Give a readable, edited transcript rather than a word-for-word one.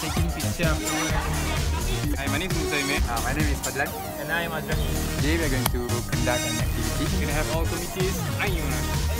taking picture. Hi, my name is Musa Ime. My name is Fadlan. And I am Azrani. Today we are going to conduct an activity. We're going to have all committees. Ayuna.